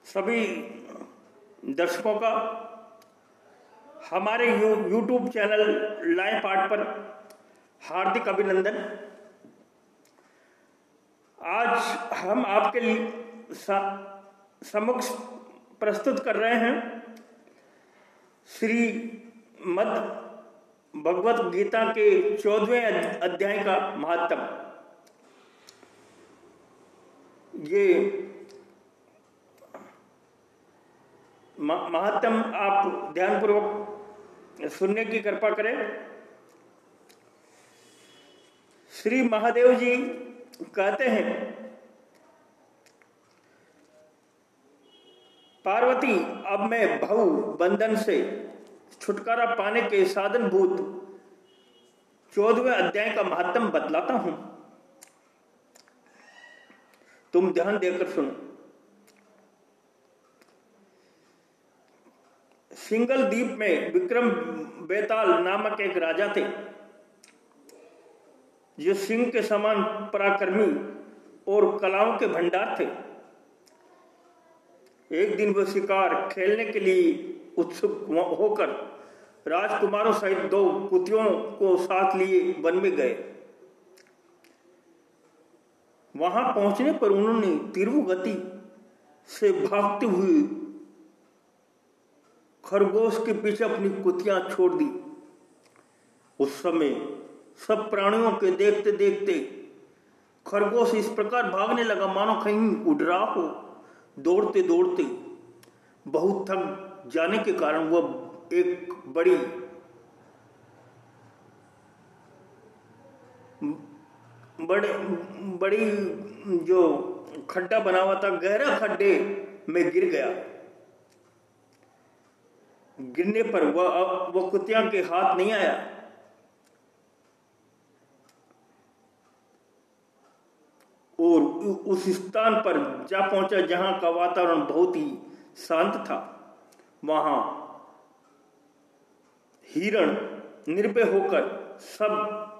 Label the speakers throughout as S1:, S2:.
S1: सभी दर्शकों का हमारे यूट्यूब चैनल लाइव पाठ पर हार्दिक अभिनंदन। आज हम आपके समक्ष प्रस्तुत कर रहे हैं श्रीमद् भगवत गीता के 14वें अध्याय का महात्म। ये महात्म आप ध्यानपूर्वक सुनने की कृपा करें। श्री महादेव जी कहते हैं, पार्वती, अब मैं भव बंधन से छुटकारा पाने के साधनभूत 14वें अध्याय का महात्म बतलाता हूं, तुम ध्यान देकर सुनो। सिंगल द्वीप में विक्रम बेताल नामक एक राजा थे, जो सिंह के समान पराक्रमी और कलाओं के भंडार थे। एक दिन वह शिकार खेलने के लिए उत्सुक होकर राजकुमारों सहित 2 कुतियों को साथ लिए वन में गए। वहां पहुंचने पर उन्होंने तीव्र गति से भागते हुए खरगोश के पीछे अपनी कुतियां छोड़ दी। उस समय सब प्राणियों के देखते देखते खरगोश इस प्रकार भागने लगा मानो कहीं उड़ रहा हो। दौड़ते दौड़ते बहुत थक जाने के कारण वह एक बड़ी जो खड्डा बना हुआ था, गहरा खड्डे में गिर गया। गिरने पर वह कुतिया के हाथ नहीं आया। और उस स्थान पर जा पहुंचा जहां का वातावरण बहुत ही शांत था। वहां हिरण निर्भय होकर सब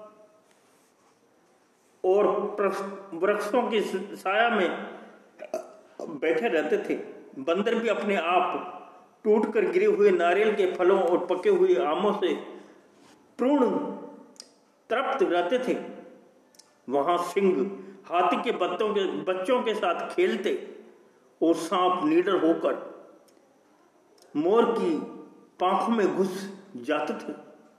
S1: और वृक्षों की छाया में बैठे रहते थे। बंदर भी अपने आप टूटकर गिरे हुए नारियल के फलों और पके हुए आमों से पूर्ण तृप्त रहते थे। वहां सिंह हाथी के बच्चों के साथ खेलते और सांप निडर होकर मोर की पांखों में घुस जाते थे।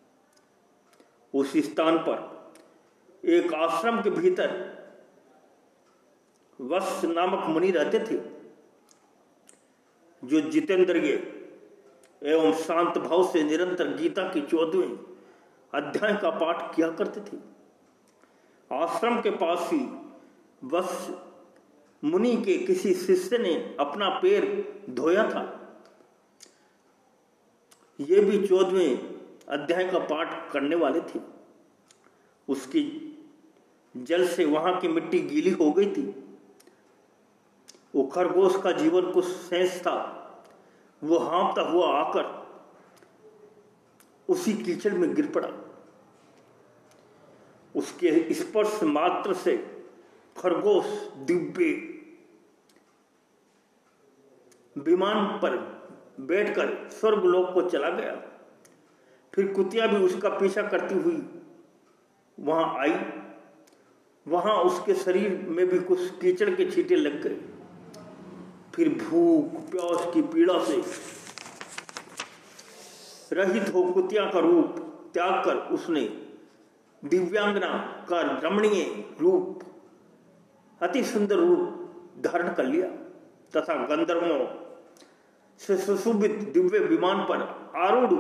S1: उस स्थान पर एक आश्रम के भीतर वत्स नामक मुनि रहते थे, जो जितेंद्रिय एवं शांत भाव से निरंतर गीता की 14वें अध्याय का पाठ किया करते थे। आश्रम के पास ही वत्स मुनि के किसी शिष्य ने अपना पैर धोया था। ये भी 14वें अध्याय का पाठ करने वाले थे। उसकी जल से वहां की मिट्टी गीली हो गई थी। वो खरगोश का जीवन कुछ शेष था। वो हाँफता हुआ आकर उसी कीचड़ में गिर पड़ा। उसके स्पर्श मात्र से खरगोश दिव्य विमान पर बैठकर स्वर्गलोक को चला गया। फिर कुतिया भी उसका पीछा करती हुई वहां आई। वहां उसके शरीर में भी कुछ कीचड़ के छींटे लग गए। फिर भूख प्यास की पीड़ा से रहित हो कुतिया का रूप त्याग कर उसने दिव्यांगना का रमणीय रूप, अति सुंदर रूप धारण कर लिया तथा गंधर्वों से सुशोभित दिव्य विमान पर आरूढ़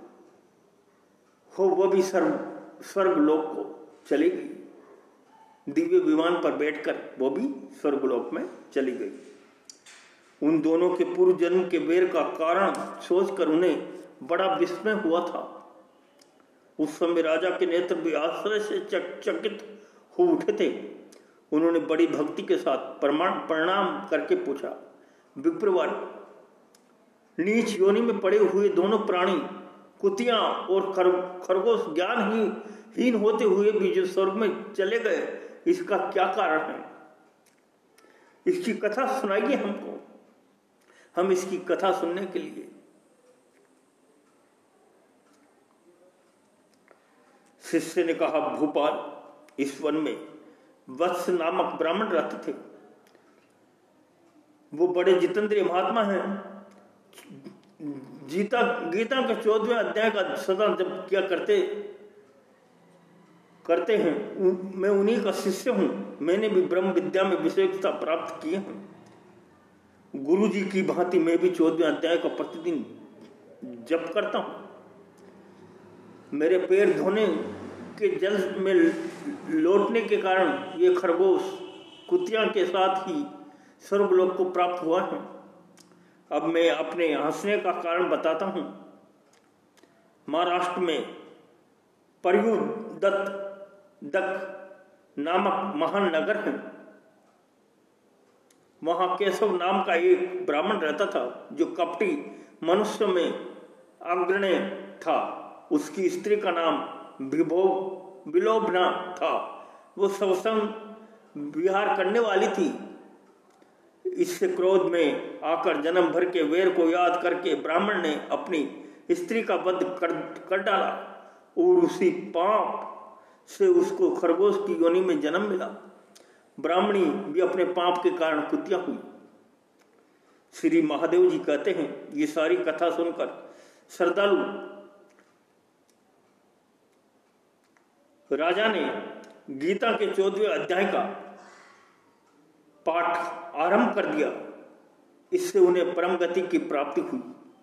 S1: हो वह भी स्वर्गलोक को चली गई। दिव्य विमान पर बैठकर वो भी स्वर्गलोक में चली गई। उन दोनों के पूर्व जन्म के बैर का कारण सोचकर उन्हें बड़ा विस्मय हुआ था। उस समय राजा के नेत्र भी आश्चर्य से चकित हो उठे थे। उन्होंने बड़ी भक्ति के साथ प्रणाम करके पूछा, विप्रवर, नीच योनि में पड़े हुए दोनों प्राणी कुतिया और खरगोश ज्ञानहीन होते हुए भी जो स्वर्ग में चले गए, इसका क्या कारण है? इसकी कथा सुनाइए हमको। हम इसकी कथा सुनने के लिए। शिष्य ने कहा, भूपाल, इस वन में वत्स नामक ब्राह्मण रहते थे। वो बड़े जितेंद्रिय महात्मा हैं। गीता के 14वें अध्याय का सदा जब क्या करते हैं, मैं उन्हीं का शिष्य हूं। मैंने भी ब्रह्म विद्या में विशेषता प्राप्त की है। गुरु जी की भांति मैं भी 14वें अध्याय का प्रतिदिन जप करता हूं। मेरे पैर धोने के जल में लौटने के कारण ये खरगोश कुतिया के साथ ही स्वर्गलोक को प्राप्त हुआ है। अब मैं अपने हंसने का कारण बताता हूं। महाराष्ट्र में दक नामक महान नगर है। वहां केशव नाम का एक ब्राह्मण रहता था जो कपटी मनुष्य में अग्रणी था। उसकी स्त्री का नाम विलोभना था। वो सत्संग विहार करने वाली थी। इससे क्रोध में आकर जन्म भर के वैर को याद करके ब्राह्मण ने अपनी स्त्री का वध कर डाला और उसी पाप से उसको खरगोश की योनि में जन्म मिला। ब्राह्मणी भी अपने पाप के कारण कुतिया हुई। श्री महादेव जी कहते हैं, ये सारी कथा सुनकर श्रद्धालु राजा ने गीता के 14वें अध्याय का पाठ आरंभ कर दिया। इससे उन्हें परम गति की प्राप्ति हुई।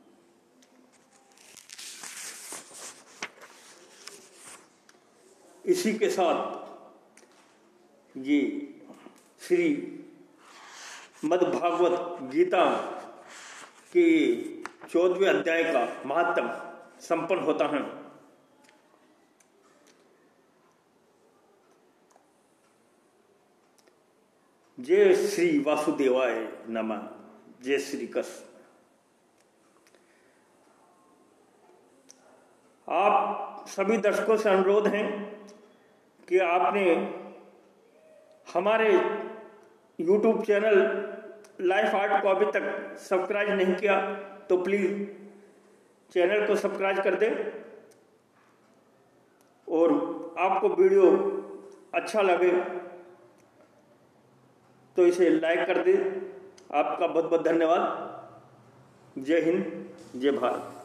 S1: इसी के साथ ये श्री मद्भागवत गीता के 14वें अध्याय का महात्म संपन्न होता है। जय श्री वासुदेवाय नमः। जय श्री कृष्ण। आप सभी दर्शकों से अनुरोध है कि आपने हमारे YouTube चैनल लाइफ आर्ट को अभी तक सब्सक्राइब नहीं किया तो प्लीज चैनल को सब्सक्राइब कर दें। और आपको वीडियो अच्छा लगे तो इसे लाइक कर दें। आपका बहुत बहुत धन्यवाद। जय हिंद, जय भारत।